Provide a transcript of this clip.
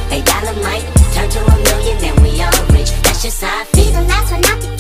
$1 might turn to $1 million, then we all rich. That's just how I feel. Be the last one out the